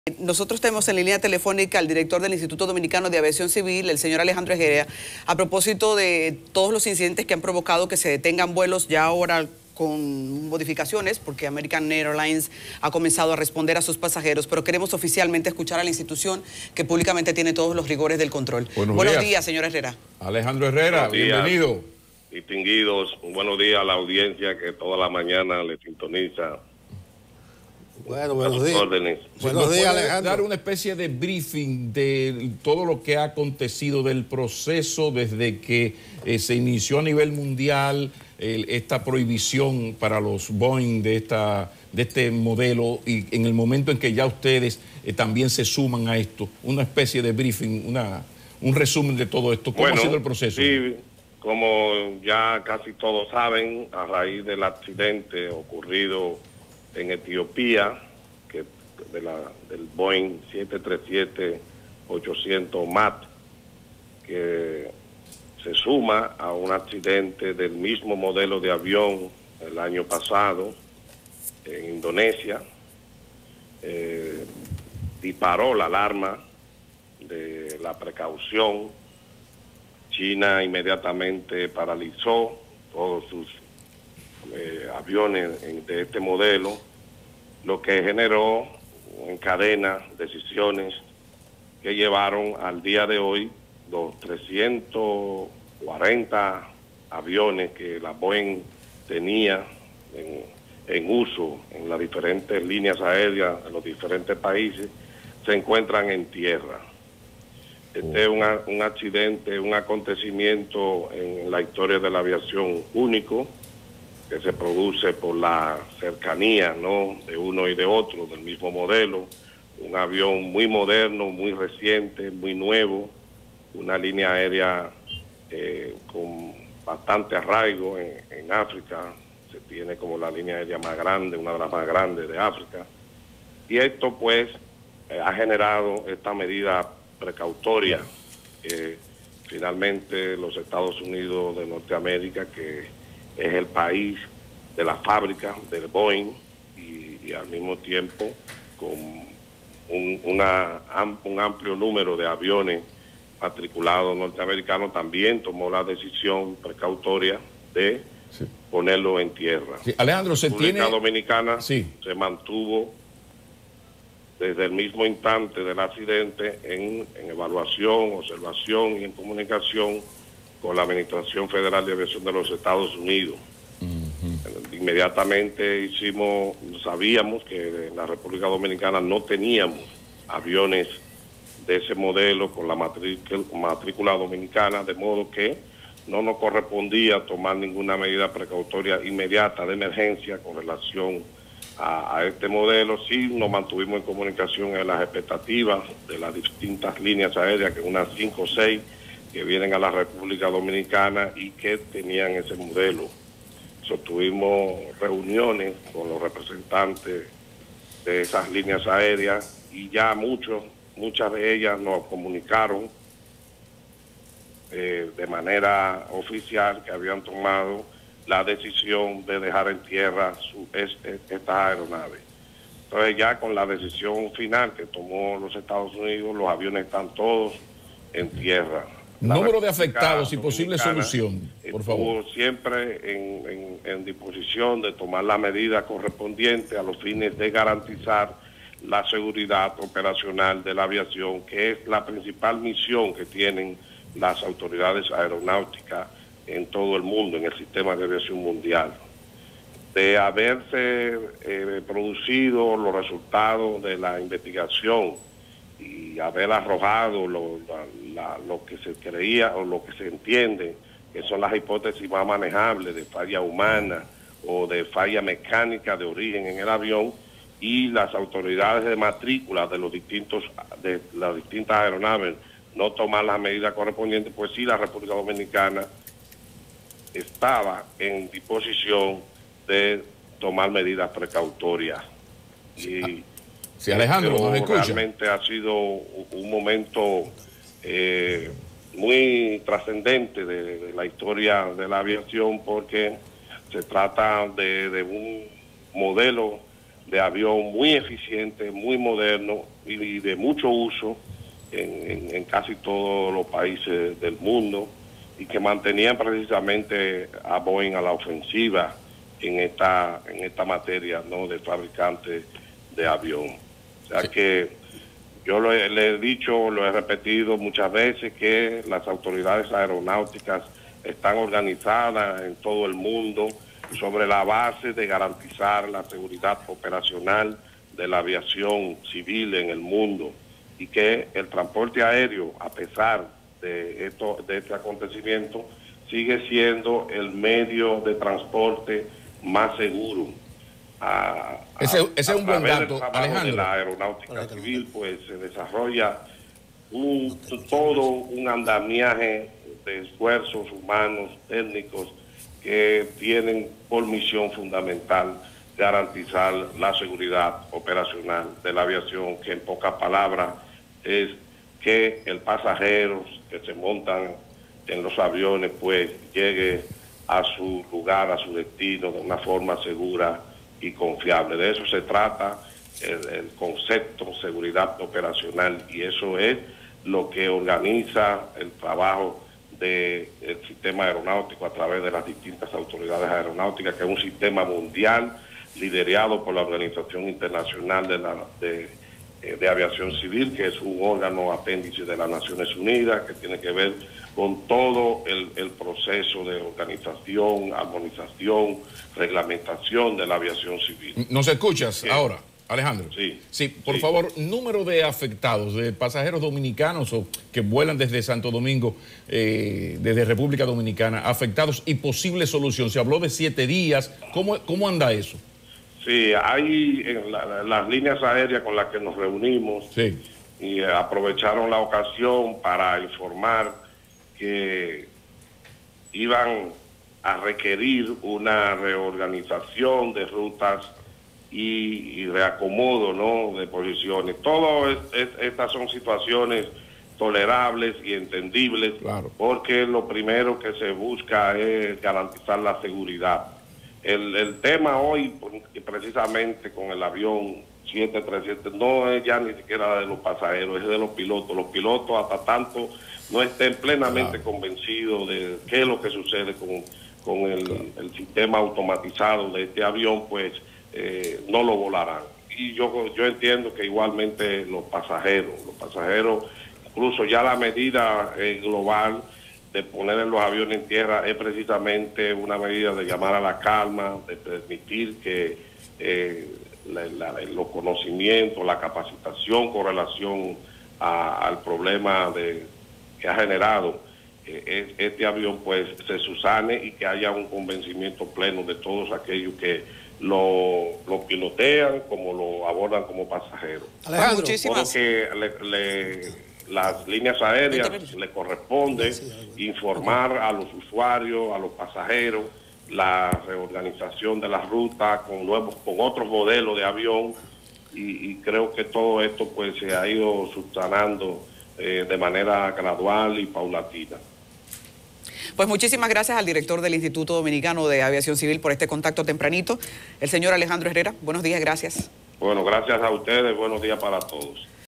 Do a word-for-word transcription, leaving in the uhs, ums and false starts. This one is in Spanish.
Nosotros tenemos en línea telefónica al director del Instituto Dominicano de Aviación Civil, el señor Alejandro Herrera, a propósito de todos los incidentes que han provocado que se detengan vuelos ya ahora con modificaciones, porque American Airlines ha comenzado a responder a sus pasajeros, pero queremos oficialmente escuchar a la institución que públicamente tiene todos los rigores del control. Buenos, buenos días. días, señor Herrera. Alejandro Herrera, buenos días, bienvenido. Distinguidos, buenos días a la audiencia que toda la mañana le sintoniza. Bueno, buenos días. Órdenes. Buenos días, Alejandro. Dar una especie de briefing de todo lo que ha acontecido del proceso desde que eh, se inició a nivel mundial eh, esta prohibición para los Boeing de, esta, de este modelo y en el momento en que ya ustedes eh, también se suman a esto. Una especie de briefing, una, un resumen de todo esto. ¿Cómo bueno, ha sido el proceso? Sí, como ya casi todos saben, a raíz del accidente ocurrido en Etiopía, que de la, del Boeing siete treinta y siete ochocientos MAX, que se suma a un accidente del mismo modelo de avión el año pasado en Indonesia, eh, disparó la alarma de la precaución. China inmediatamente paralizó todos sus Eh, aviones en, de este modelo, lo que generó en cadena decisiones que llevaron al día de hoy los trescientos cuarenta aviones que la Boeing tenía en, en uso en las diferentes líneas aéreas de los diferentes países, se encuentran en tierra. Este es un, un accidente, un acontecimiento en la historia de la aviación único, que se produce por la cercanía, ¿no?, de uno y de otro, del mismo modelo. Un avión muy moderno, muy reciente, muy nuevo, una línea aérea eh, con bastante arraigo en, en África. Se tiene como la línea aérea más grande, una de las más grandes de África. Y esto, pues, eh, ha generado esta medida precautoria. Eh, finalmente, los Estados Unidos de Norteamérica, que es el país de la fábrica del Boeing y, y al mismo tiempo con un, una, un amplio número de aviones matriculados norteamericanos, también tomó la decisión precautoria de sí. ponerlo en tierra. Sí. Alejandro, se la República tiene... Dominicana sí. se mantuvo desde el mismo instante del accidente en, en evaluación, observación y en comunicación con la Administración Federal de Aviación de los Estados Unidos. Uh-huh. Inmediatamente hicimos, sabíamos que en la República Dominicana no teníamos aviones de ese modelo con la matrícula, matrícula dominicana, de modo que no nos correspondía tomar ninguna medida precautoria inmediata de emergencia con relación a, a este modelo. Sí nos mantuvimos en comunicación en las expectativas de las distintas líneas aéreas, que unas cinco o seis, que vienen a la República Dominicana y que tenían ese modelo. Sostuvimos reuniones con los representantes de esas líneas aéreas y ya muchos, muchas de ellas nos comunicaron eh, de manera oficial que habían tomado la decisión de dejar en tierra su, este, estas aeronaves. Entonces ya con la decisión final que tomó los Estados Unidos, los aviones están todos en tierra. La Número de afectados y posible solución, por favor. Siempre en, en, en disposición de tomar la medida correspondiente a los fines de garantizar la seguridad operacional de la aviación, que es la principal misión que tienen las autoridades aeronáuticas en todo el mundo, en el sistema de aviación mundial. De haberse eh, producido los resultados de la investigación y haber arrojado lo, la, la, lo que se creía o lo que se entiende que son las hipótesis más manejables de falla humana o de falla mecánica de origen en el avión, y las autoridades de matrícula de los distintos de las distintas aeronaves no tomar las medidas correspondientes, pues sí, la República Dominicana estaba en disposición de tomar medidas precautorias. Y sí, Alejandro, ¿nos escucha? Realmente ha sido un momento eh, muy trascendente de, de la historia de la aviación, porque se trata de, de un modelo de avión muy eficiente, muy moderno, y de mucho uso en, en, en casi todos los países del mundo y que mantenían precisamente a Boeing a la ofensiva en esta en esta materia, ¿no?, de fabricantes de avión. O sea, sí, que yo lo he, le he dicho, lo he repetido muchas veces, que las autoridades aeronáuticas están organizadas en todo el mundo sobre la base de garantizar la seguridad operacional de la aviación civil en el mundo, y que el transporte aéreo, a pesar de esto, de este acontecimiento, sigue siendo el medio de transporte más seguro. A, ese, a, ese es un buen dato, Alejandro. De la aeronáutica civil, pues se desarrolla un, todo un andamiaje de esfuerzos humanos, técnicos, que tienen por misión fundamental garantizar la seguridad operacional de la aviación, que en pocas palabras es que el pasajero que se montan en los aviones pues llegue a su lugar, a su destino de una forma segura y confiable. De eso se trata el, el concepto seguridad operacional, y eso es lo que organiza el trabajo del sistema aeronáutico a través de las distintas autoridades aeronáuticas, que es un sistema mundial liderado por la Organización Internacional de, la, de, de Aviación Civil, que es un órgano apéndice de las Naciones Unidas, que tiene que ver con todo el, el proceso de organización, armonización, reglamentación de la aviación civil. ¿Nos escuchas Bien. ahora, Alejandro? Sí. Sí, por sí. favor, número de afectados, de pasajeros dominicanos o que vuelan desde Santo Domingo, eh, desde República Dominicana, afectados y posible solución. Se habló de siete días. ¿Cómo, cómo anda eso? Sí, hay en la, las líneas aéreas con las que nos reunimos, sí, y eh, aprovecharon la ocasión para informar que iban a requerir una reorganización de rutas y, y reacomodo, ¿no?, de posiciones. Todas es, es, estas son situaciones tolerables y entendibles, claro, porque lo primero que se busca es garantizar la seguridad. El, el tema hoy, precisamente con el avión siete treinta y siete, no es ya ni siquiera de los pasajeros, es de los pilotos. Los pilotos, hasta tanto no estén plenamente claro. convencidos de qué es lo que sucede con, con el, claro. el sistema automatizado de este avión, pues eh, no lo volarán. Y yo, yo entiendo que igualmente los pasajeros, los pasajeros, incluso ya la medida eh, global de poner en los aviones en tierra es precisamente una medida de llamar a la calma, de permitir que eh, la, la, los conocimientos, la capacitación con relación a, al problema de, que ha generado eh, este avión pues se subsane, y que haya un convencimiento pleno de todos aquellos que lo, lo pilotean como lo abordan como pasajeros. Alejandro, muchísimas. Que le, le, las líneas aéreas le corresponde informar a los usuarios, a los pasajeros, la reorganización de las rutas con nuevos, con otros modelos de avión, y, y creo que todo esto pues se ha ido subsanando eh, de manera gradual y paulatina. Pues muchísimas gracias al director del Instituto Dominicano de Aviación Civil por este contacto tempranito, el señor Alejandro Herrera. Buenos días, gracias. Bueno, gracias a ustedes, buenos días para todos.